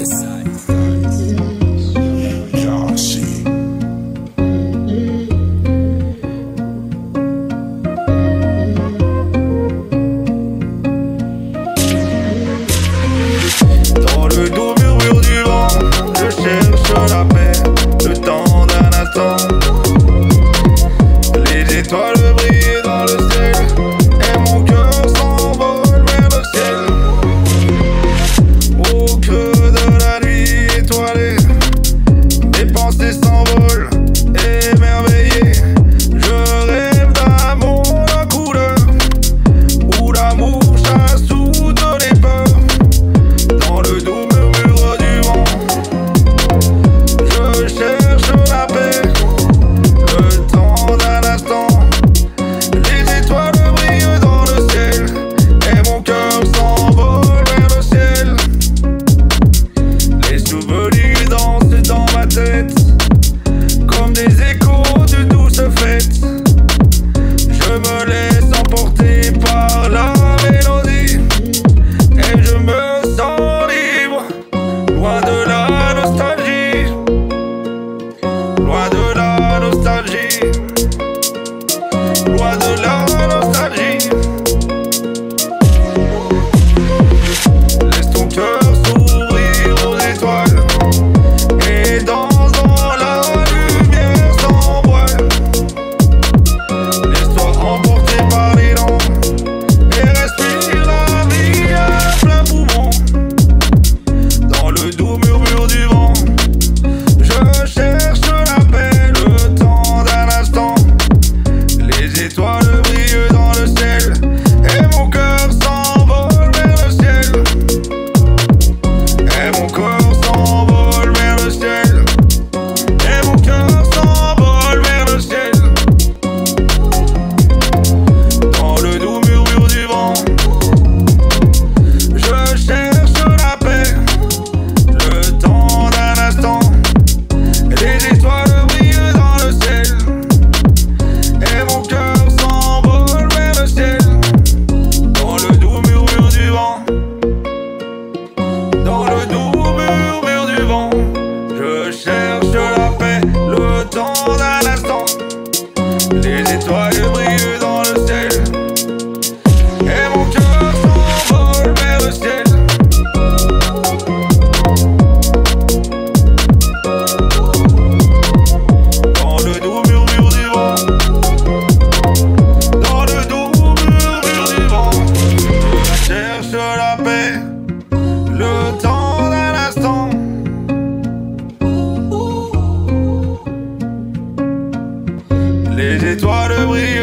Dans le doux murmure du vent, je cherche la paix, le temps d'un instant. Les étoiles brillent dans le ciel, et mon cœur s'envole vers le ciel. Au creux de la nuit étoilée, mes pensées s'envolent, émerveillées. Je rêve d'un monde en couleur, où l'amour chasse toutes les peurs. Dans le doux murmure du vent, je cherche la paix, le temps d'un instant. Les étoiles brillent dans le ciel, et mon cœur s'envole vers le ciel. Les souvenirs dansent dans ma tête, comme des échos de douces fêtes. Je me laisse emporter par la mélodie, et je me sens libre, loin de la nostalgie, loin de la nostalgie, loin de la nostalgie. Laisse ton cœur s'ouvrir aux étoiles, et danse dans la lumière sans voile. Laisse-toi emporter par l'élan, et respire la vie à plein poumon. Dans le doux murmure du vent, je cherche la paix, le temps d'un instant. Les étoiles brillent dans le ciel, et mon cœur s'envole vers le ciel. Et mon corps s'envole vers le ciel, et mon cœur s'envole vers le ciel. Dans le doux murmure du vent, je cherche la paix, le temps d'un instant. Les étoiles brillent dans le ciel, et mon cœur s'envole vers le ciel. Dans le doux murmure du vent, dans le doux murmure du vent, je cherche la paix, le temps d'un instant. Les étoiles brillent dans le ciel, et mon cœur s'envole vers le ciel. Dans le doux murmure du vent, dans le doux murmure du vent, je cherche la paix, le temps d'un instant. Les étoiles brillent